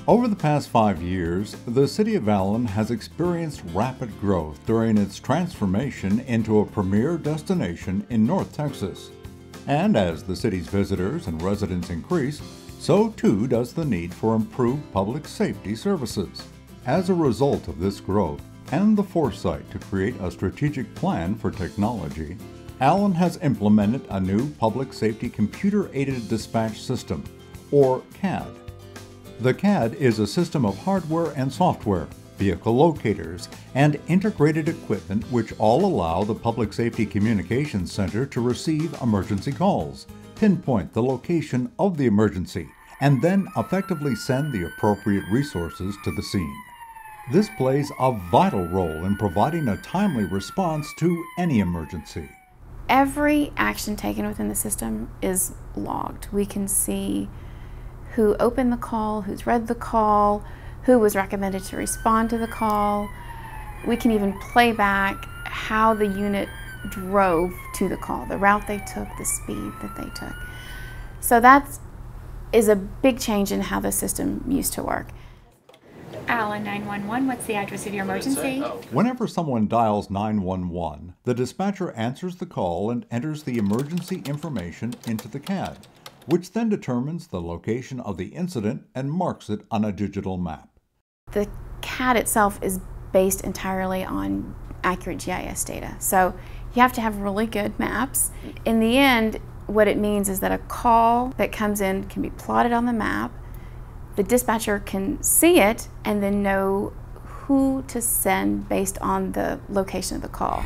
Over the past 5 years, the City of Allen has experienced rapid growth during its transformation into a premier destination in North Texas. And as the city's visitors and residents increase, so too does the need for improved public safety services. As a result of this growth and the foresight to create a strategic plan for technology, Allen has implemented a new public safety computer-aided dispatch system, or CAD. The CAD is a system of hardware and software, vehicle locators, and integrated equipment which all allow the Public Safety Communications Center to receive emergency calls, pinpoint the location of the emergency, and then effectively send the appropriate resources to the scene. This plays a vital role in providing a timely response to any emergency. Every action taken within the system is logged. We can see who opened the call, who's read the call, who was recommended to respond to the call. We can even play back how the unit drove to the call, the route they took, the speed that they took. So that is a big change in how the system used to work. Allen 911, what's the address of your emergency? Whenever someone dials 911, the dispatcher answers the call and enters the emergency information into the CAD, which then determines the location of the incident and marks it on a digital map. The CAD itself is based entirely on accurate GIS data, so you have to have really good maps. In the end, what it means is that a call that comes in can be plotted on the map. The dispatcher can see it and then know who to send based on the location of the call.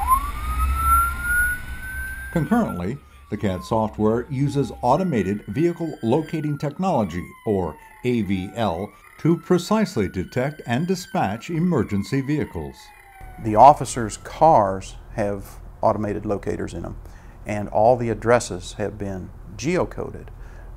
Concurrently, the CAD software uses automated vehicle locating technology, or AVL, to precisely detect and dispatch emergency vehicles. The officers' cars have automated locators in them, and all the addresses have been geocoded.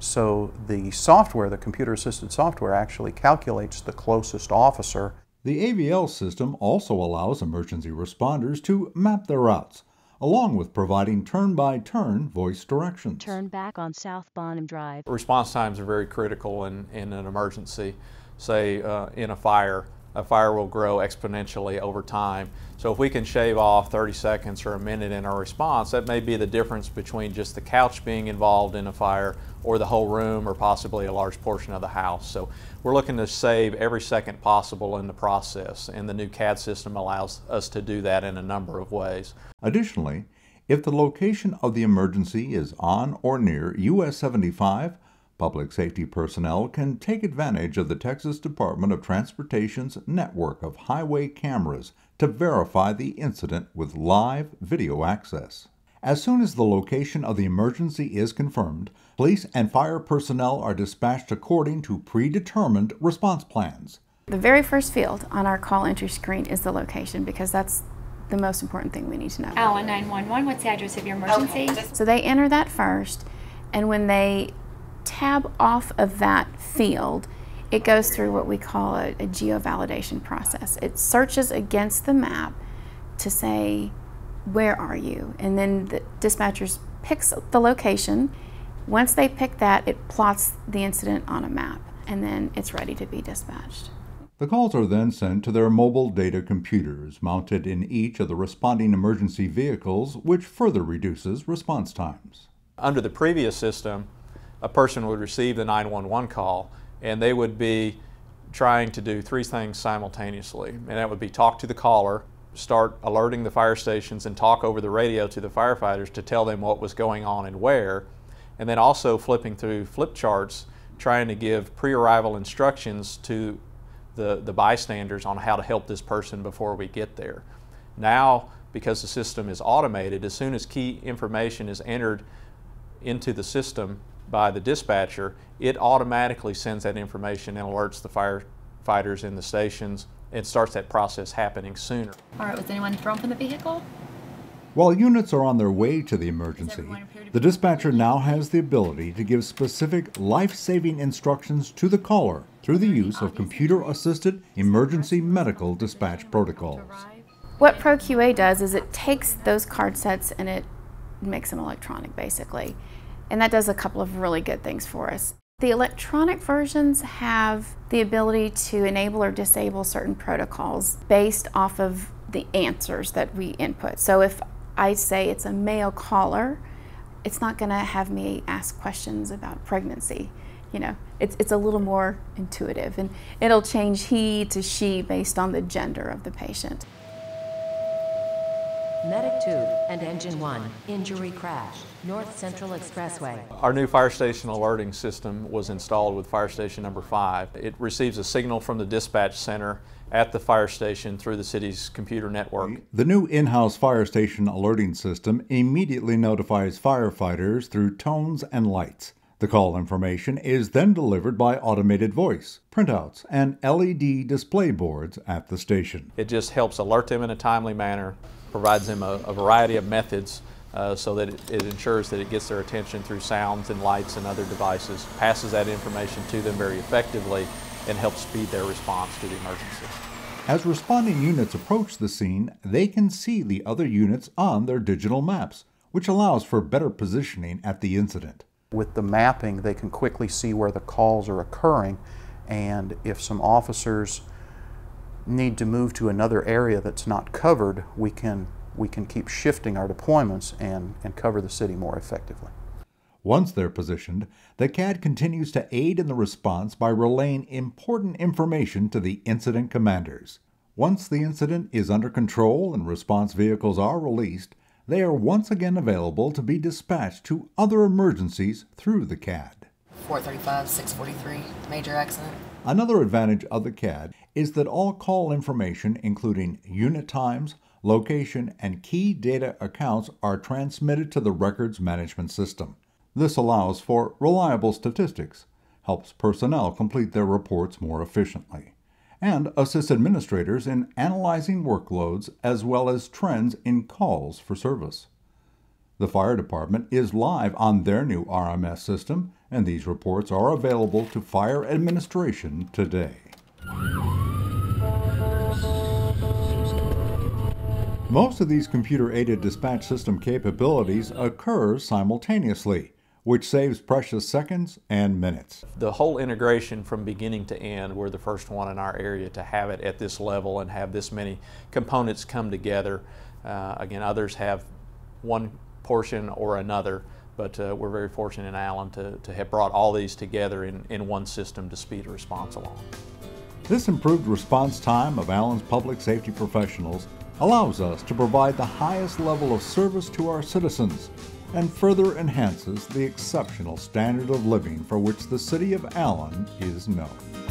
So the software, the computer-assisted software, actually calculates the closest officer. The AVL system also allows emergency responders to map their routes, along with providing turn-by-turn voice directions. Turn back on South Bonham Drive. Response times are very critical in an emergency. Say in a fire will grow exponentially over time. So if we can shave off 30 seconds or a minute in our response, that may be the difference between just the couch being involved in a fire or the whole room or possibly a large portion of the house. So we're looking to save every second possible in the process, and the new CAD system allows us to do that in a number of ways. Additionally, if the location of the emergency is on or near US 75, public safety personnel can take advantage of the Texas Department of Transportation's network of highway cameras to verify the incident with live video access. As soon as the location of the emergency is confirmed, police and fire personnel are dispatched according to predetermined response plans. The very first field on our call entry screen is the location, because that's the most important thing we need to know. Allen 911, what's the address of your emergency? So they enter that first, and when they tab off of that field, it goes through what we call a geo-validation process. It searches against the map to say, where are you? And then the dispatchers picks the location. Once they pick that, it plots the incident on a map, and then it's ready to be dispatched. The calls are then sent to their mobile data computers mounted in each of the responding emergency vehicles, which further reduces response times. Under the previous system, a person would receive the 911 call and they would be trying to do three things simultaneously. And that would be talk to the caller, start alerting the fire stations, and talk over the radio to the firefighters to tell them what was going on and where. And then also flipping through flip charts, trying to give pre-arrival instructions to the bystanders on how to help this person before we get there. Now, because the system is automated, as soon as key information is entered into the system by the dispatcher, it automatically sends that information and alerts the firefighters in the stations and starts that process happening sooner. All right, was anyone thrown from the vehicle? While units are on their way to the emergency, the dispatcher now has the ability to give specific life-saving instructions to the caller through the use of computer-assisted emergency medical dispatch protocols. What ProQA does is it takes those card sets and it makes them electronic, basically. And that does a couple of really good things for us. The electronic versions have the ability to enable or disable certain protocols based off of the answers that we input. So if I say it's a male caller, it's not going to have me ask questions about pregnancy. You know, it's a little more intuitive, and it'll change he to she based on the gender of the patient. Medic 2 and Engine 1, injury crash, North Central Expressway. Our new fire station alerting system was installed with fire station number 5. It receives a signal from the dispatch center at the fire station through the city's computer network. The new in-house fire station alerting system immediately notifies firefighters through tones and lights. The call information is then delivered by automated voice, printouts, and LED display boards at the station. It just helps alert them in a timely manner, provides them a variety of methods so that it ensures that it gets their attention through sounds and lights and other devices, passes that information to them very effectively, and helps speed their response to the emergency. As responding units approach the scene, they can see the other units on their digital maps, which allows for better positioning at the incident. With the mapping, they can quickly see where the calls are occurring, and if some officers need to move to another area that's not covered, we can keep shifting our deployments and cover the city more effectively. Once they're positioned, the CAD continues to aid in the response by relaying important information to the incident commanders. Once the incident is under control and response vehicles are released, they are once again available to be dispatched to other emergencies through the CAD. 435, 643, major accident. Another advantage of the CAD is that all call information, including unit times, location, and key data accounts, are transmitted to the records management system. This allows for reliable statistics, helps personnel complete their reports more efficiently, and assists administrators in analyzing workloads as well as trends in calls for service. The fire department is live on their new RMS system, and these reports are available to fire administration today. Most of these computer-aided dispatch system capabilities occur simultaneously, which saves precious seconds and minutes. The whole integration from beginning to end, we're the first one in our area to have it at this level and have this many components come together. Again, others have one portion or another, but we're very fortunate in Allen to have brought all these together in one system to speed a response along. This improved response time of Allen's public safety professionals allows us to provide the highest level of service to our citizens and further enhances the exceptional standard of living for which the City of Allen is known.